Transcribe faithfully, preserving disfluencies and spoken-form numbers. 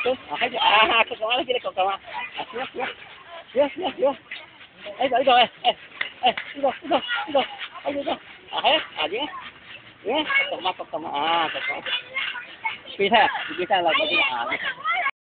tuh, ah, ah, ke kamar lagi, ke kamar. Ah, sini, sini. Ya, ya, ya. Eh, dah, dah, eh, eh, eh, dah, dah, dah. Ayo, dah. Ah, eh, aja. Ya, ke kamar, ke kamar. Ah, ke kamar. Bisa, bisa lah, bisa. Ah,